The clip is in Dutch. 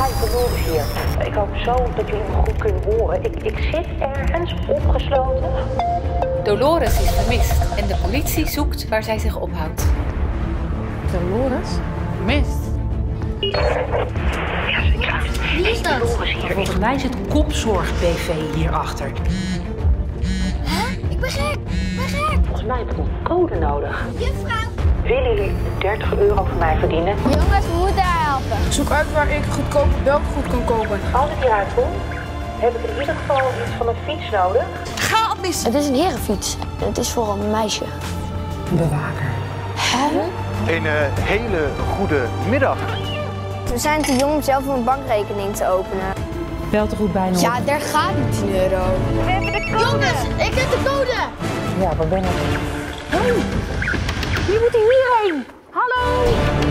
Dolores hier. Ik hoop zo dat jullie me goed kunnen horen. Ik zit ergens opgesloten. Dolores is vermist en de politie zoekt waar zij zich ophoudt. Dolores? Vermist? Ja, ik ga Wie is dat? Dolores hier. Volgens mij zit Kopzorg BV hierachter. Hè? Ik ben gek! Volgens mij heb ik een code nodig. Juffrouw! Willen jullie 30 euro voor mij verdienen? Jongens, we moeten haar helpen. Zoek uit waar ik goedkope beltgoed kan kopen. Als ik hieruit kom, heb ik in ieder geval iets van een fiets nodig. Ga op mis! Het is een herenfiets. Het is voor een meisje. Bewaker. Een hele goede middag. We zijn te jong om zelf een bankrekening te openen. Beltegoed bijna. Ja, daar gaat die 10 euro. We hebben de code! Jongens, ik heb de code! Ja, waar ben ik? Wie moet hierheen? Hallo!